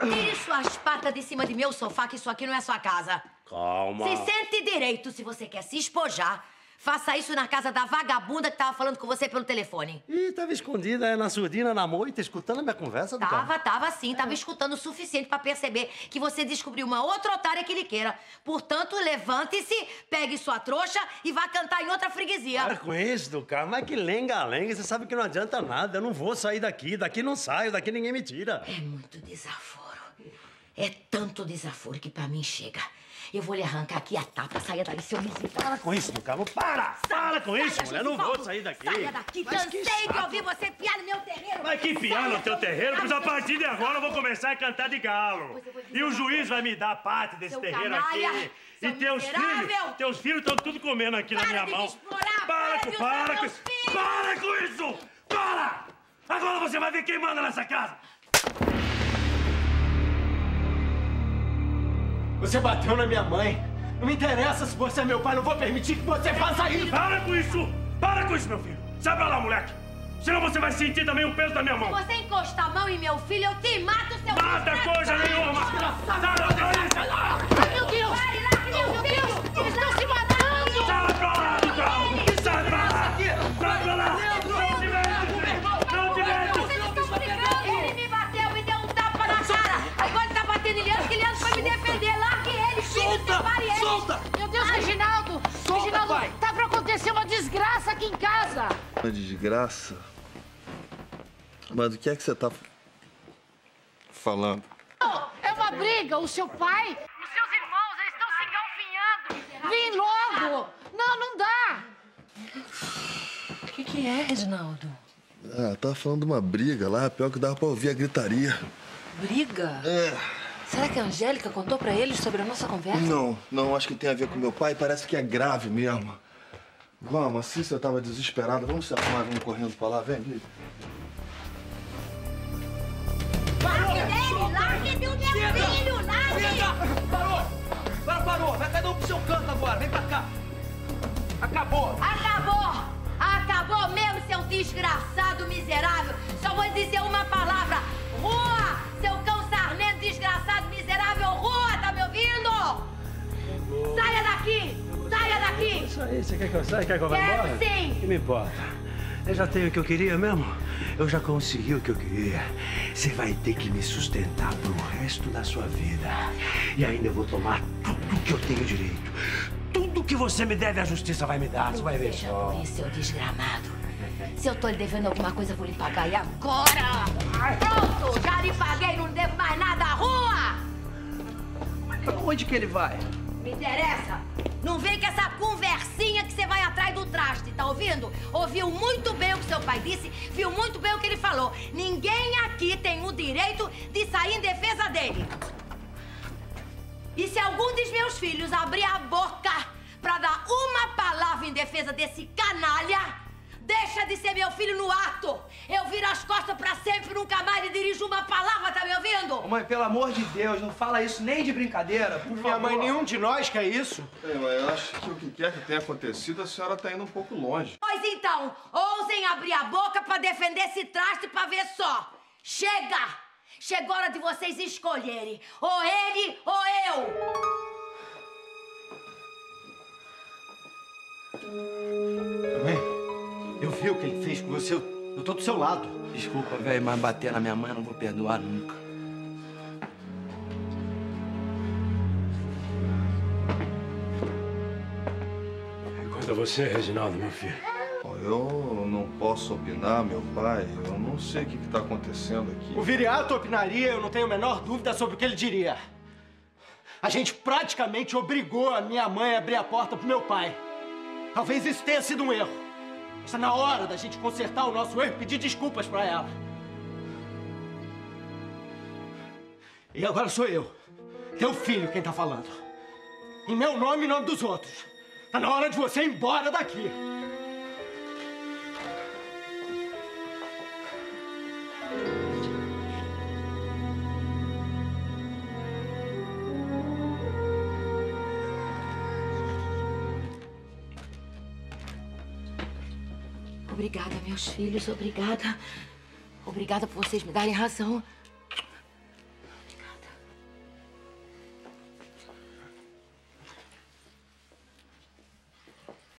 Tire suas patas de cima de meu sofá, que isso aqui não é sua casa. Calma. Se sente direito, se você quer se espojar. Faça isso na casa da vagabunda que tava falando com você pelo telefone. Ih, tava escondida na surdina, na moita, escutando a minha conversa do carro. Tava sim. Tava escutando o suficiente pra perceber que você descobriu uma outra otária que lhe queira. Portanto, levante-se, pegue sua trouxa e vá cantar em outra freguesia. Para com isso, do carro. Mas que lenga-lenga. Você sabe que não adianta nada. Eu não vou sair daqui. Daqui não saio. Daqui ninguém me tira. É muito desaforo. É tanto desaforo que pra mim chega. Eu vou lhe arrancar aqui a tapa. Saia daí, seu miserável. Para com isso, do carro. Para com isso, mulher. Não vou sair daqui. Saia daqui. Cansei de ouvir você piar no meu terreiro. Mas que piar no teu terreiro? Pois a partir de agora eu vou começar a cantar de galo. E o juiz vai me dar parte desse terreiro aqui. E teus filhos estão tudo comendo aqui na minha mão. Para com isso! Para! Agora você vai ver quem manda nessa casa. Você bateu na minha mãe. Não me interessa se você é meu pai. Não vou permitir que você faça isso. Para com isso! Para com isso, meu filho! Sai pra lá, moleque! Senão você vai sentir também o peso da minha mão. Se você encostar a mão em meu filho, eu te mato, seu... Mata coisa nenhuma! Ai, meu Deus! Meu Deus! Eles estão se matando! Sai pra lá, então! Sai pra lá! Sai pra lá! Não te meto! Vocês estão brigando! Ele me bateu, me deu um tapa na cara! Agora ele tá batendo em Leandro, que Leandro foi me defender. Largue ele, separe ele! Solta! Meu Deus, Reginaldo! Reginaldo, pai. tá pra acontecer uma desgraça aqui em casa! Uma desgraça? Mas do que é que você tá falando? É uma briga, o seu pai... Os seus irmãos, eles estão se engalfinhando! Vem logo! Não dá! O que é, Reginaldo? Ah, tava falando de uma briga lá, pior que dava pra ouvir a gritaria. Briga? É. Será que a Angélica contou pra eles sobre a nossa conversa? Não, acho que tem a ver com meu pai, parece que é grave mesmo. Vamos, assim você tava desesperada, vamos se arrumar, vamos correndo pra lá, vem. Largue dele! Largue do meu filho! Largue! Parou! Vai cada um pro seu canto agora. Vem pra cá. Acabou Mesmo, seu desgraçado miserável! Só vou dizer uma palavra! Rua! Seu cão sarnento, desgraçado, miserável! Rua! Tá me ouvindo? Saia daqui! Saia daqui! Isso aí, você quer que eu saia? Quer que eu vá embora? Quero sim! O que me importa? Eu já tenho o que eu queria mesmo. Eu já consegui o que eu queria. Você vai ter que me sustentar pro resto da sua vida. E ainda eu vou tomar tudo que eu tenho direito. Tudo que você me deve, a justiça vai me dar. Você vai ver Veja só. por isso, seu desgramado. Se eu tô lhe devendo alguma coisa, eu vou lhe pagar. E agora? Pronto! Já lhe paguei, não devo mais nada. Rua! Onde que ele vai? Me interessa? Não vem com essa conversinha que você vai atrás do traste, tá ouvindo? Ouviu muito bem o que seu pai disse, viu muito bem o que ele falou. Ninguém aqui tem o direito de sair em defesa dele. E se algum dos meus filhos abrir a boca pra dar uma palavra em defesa desse canalha, deixa de ser meu filho no ato. Eu viro as costas pra sempre, nunca mais lhe dirijo uma palavra, tá me ouvindo? Mãe, pelo amor de Deus, não fala isso nem de brincadeira, por favor. Minha mãe, nenhum de nós quer isso. Ei, mãe, eu acho que o que quer que tenha acontecido, a senhora tá indo um pouco longe. Pois então, ousem abrir a boca pra defender esse traste pra ver só. Chega! Chegou a hora de vocês escolherem. Ou ele ou eu. Mãe, eu vi o que ele fez com você. Eu tô do seu lado. Desculpa, velho, mas bater na minha mãe eu não vou perdoar nunca. Quanto a você, Reginaldo, meu filho. Eu não posso opinar, meu pai. Eu não sei o que tá acontecendo aqui. O Viriato opinaria, eu não tenho a menor dúvida sobre o que ele diria. A gente praticamente obrigou a minha mãe a abrir a porta pro meu pai. Talvez isso tenha sido um erro. Está na hora da gente consertar o nosso erro e pedir desculpas pra ela. E agora sou eu, teu filho, quem tá falando. Em meu nome e em nome dos outros. Tá na hora de você ir embora daqui. Obrigada, meus filhos, obrigada. Obrigada por vocês me darem razão.